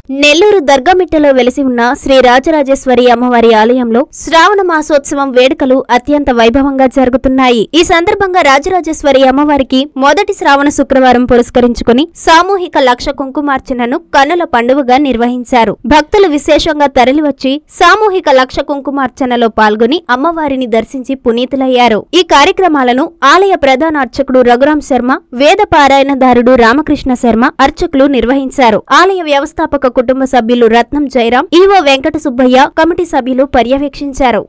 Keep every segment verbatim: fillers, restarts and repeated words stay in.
నెల్లూరు దర్గామిట్టలో వెలిసి ఉన్న శ్రీ రాజరాజేశ్వరి అమ్మవారి ఆలయంలో శ్రావణ మాసోత్సవం వేడుకలు అత్యంత వైభవంగా జరుగుతున్నాయి. ఈ సందర్భంగా రాజరాజేశ్వరి అమ్మవారికి మొదటి శ్రావణ శుక్రవారం పురస్కరించుకుని సామూహిక లక్ష కుంకుమార్చనను కన్నుల పండువగా నిర్వహించారు. భక్తులు విశేషంగా తరలివచ్చి సామూహిక లక్ష కుంకుమార్చనలో పాల్గొని అమ్మవారిని దర్శించి పునీతులయ్యారు. ఈ కార్యక్రమాలను ఆలయ ప్రధాన అర్చకుడు రఘురాం శర్మ, వేద పారాయణదారుడు రామకృష్ణ శర్మ అర్చకులు నిర్వహించారు. ఆలయ వ్యవస్థాపక కుటుంబ సభ్యులు రత్నం జయరాం, ఈవో వెంకట సుబ్బయ్య, కమిటీ సభ్యులు పర్యవేక్షించారు.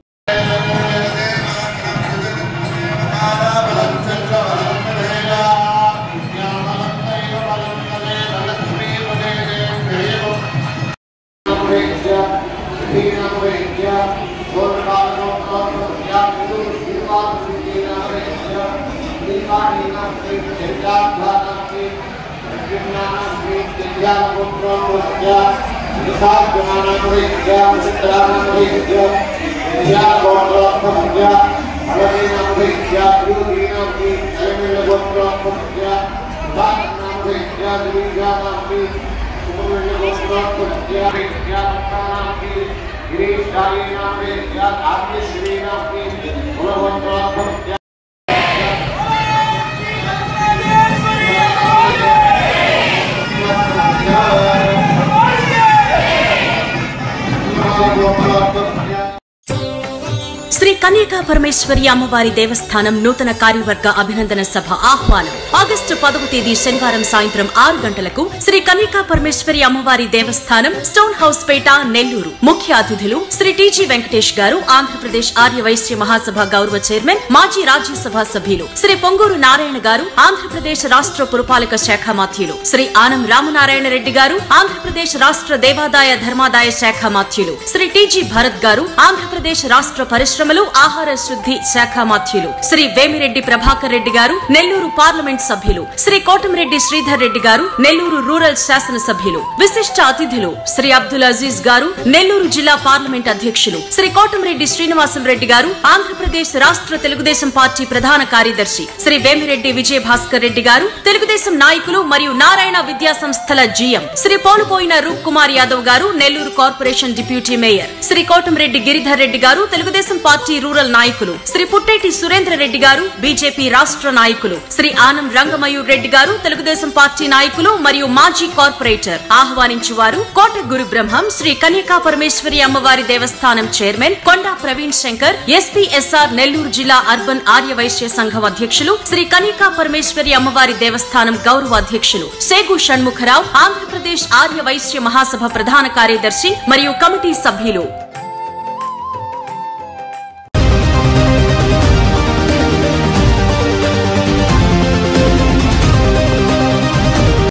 శ్రీ కన్యకా పరమేశ్వరి అమ్మవారి దేవస్థానం నూతన కార్యవర్గ అభినందన సభ ఆహ్వానం. ఆగస్టు పదవ తేదీ శనివారం సాయంత్రం ఆరు గంటలకు శ్రీ కన్యకా పరమేశ్వరి అమ్మవారి దేవస్థానం, స్టోన్ హౌస్ పేట, నెల్లూరు. ముఖ్య అతిథులు శ్రీ టీజీ వెంకటేష్ గారు, ఆంధ్రప్రదేశ్ ఆర్యవైశ్య మహాసభ గౌరవ చైర్మన్, మాజీ రాజ్యసభ సభ్యులు శ్రీ పొంగూరు నారాయణ గారు, ఆంధ్రప్రదేశ్ రాష్ట్ర పురపాలక శాఖ మాత్యులు శ్రీ ఆనం రామనారాయణ రెడ్డి గారు, ఆంధ్రప్రదేశ్ రాష్ట్ర దేవాదాయ ధర్మాదాయ శాఖ మాత్యులు శ్రీ టీజీ భరత్ గారు, ఆంధ్రప్రదేశ్ రాష్ట్ర పరిశ్రమలు ఆహార శుద్ధి శాఖ మాత్యులు శ్రీ వేమిరెడ్డి ప్రభాకర్ రెడ్డి గారు, నెల్లూరు పార్లమెంట్ సభ్యులు శ్రీ కోటమిరెడ్డి శ్రీధర్ రెడ్డి గారు, నెల్లూరు రూరల్ శాసన సభ్యులు. విశిష్ట అతిథులు శ్రీ అబ్దుల్ అజీజ్ గారు, నెల్లూరు జిల్లా పార్లమెంట్ అధ్యక్షులు శ్రీ కోటమిరెడ్డి శ్రీనివాసం రెడ్డి గారు, ఆంధ్రప్రదేశ్ రాష్ట్ర తెలుగుదేశం పార్టీ ప్రధాన కార్యదర్శి శ్రీ వేమిరెడ్డి విజయ భాస్కర్ రెడ్డి గారు, తెలుగుదేశం నాయకులు మరియు నారాయణ విద్యా సంస్థల జీఎం శ్రీ పోలుపోయిన రూప్ కుమార్ యాదవ్ గారు, Nellore corporation deputy mayor Shri Kotamreddy Giridhar Reddy గారు, తెలుగుదేశం పార్టీ రూరల్ నాయకులు శ్రీ పుట్టేటి సురేంద్ర రెడ్డి గారు, బీజేపీ రాష్ట్ర నాయకులు శ్రీ ఆనం రంగమయూర్ రెడ్డి గారు, తెలుగుదేశం పార్టీ నాయకులు మరియు మాజీ కార్పొరేటర్. ఆహ్వానించువారు కోట గురు బ్రహ్మం శ్రీ కన్యకా పరమేశ్వరి అమ్మవారి దేవస్థానం చైర్మన్ కొండా ప్రవీణ్ శంకర్, ఎస్పీఎస్ఆర్ నెల్లూరు జిల్లా అర్బన్ ఆర్యవైశ్య సంఘం అధ్యక్షులు శ్రీ కన్యకా పరమేశ్వరి అమ్మవారి దేవస్థానం గౌరవ అధ్యక్షులు సేగు షణ్ముఖరావు, ఆంధ్రప్రదేశ్ ఆర్యవైశ్య మహాసభ ప్రధాన కార్యదర్శి మరియు కమిటీ సభ్యులు.